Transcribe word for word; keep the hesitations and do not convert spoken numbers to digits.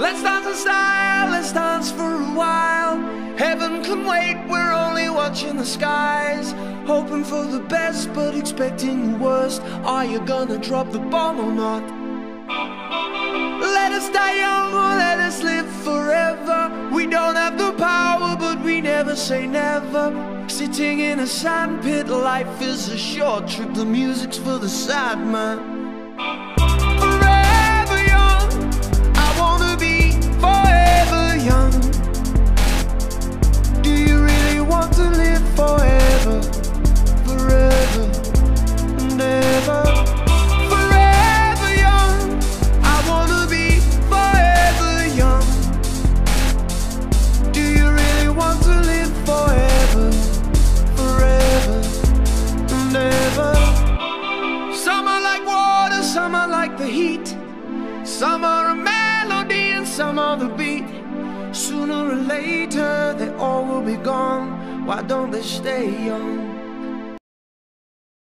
Let's dance in style, let's dance for a while. Heaven can wait, we're only watching the skies. Hoping for the best, but expecting the worst. Are you gonna drop the bomb or not? Let us die young or let us live forever. We don't have the power, but we never say never. Sitting in a sandpit, life is a short trip. The music's for the sad man. Forever young, I wanna be forever young. Do you really want to live forever? Forever and ever. Forever young, I wanna be forever young. Do you really want to live forever? Forever and ever. Some are like water, some are like the heat. Some are a melody and some are the beat. Sooner or later they all will be gone. Why don't they stay young?